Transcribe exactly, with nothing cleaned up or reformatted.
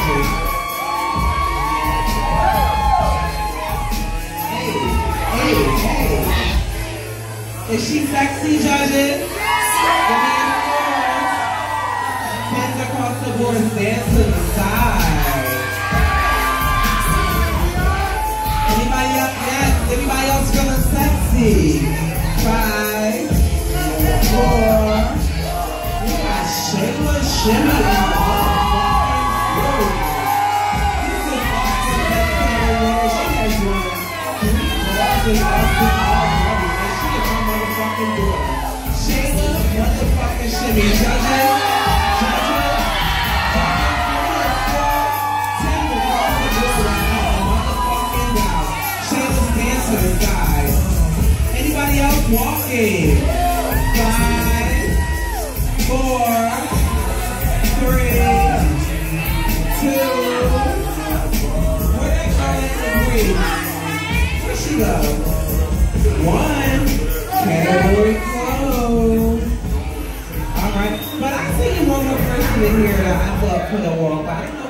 judges. Hey, hey, hey. Is she sexy, judges? Give me a score. Hands across the board, stand to the side. Anybody else? Yes, anybody else feeling sexy? Five, four. We got Shayla Shimmy. This is awesome. She has won three bosses Austin already, and she is her motherfucking daughter. Shayla motherfucking Shimmy. Judges, judges, judges, give me a score. Ten across the board right now. Motherfucking wow. Shayla's dancers, guys. Anybody else walking? Five, four, three, two, where that girl at the green? Where'd she go? One, category closed. Alright, but I see one more person in here that I thought could have walked. I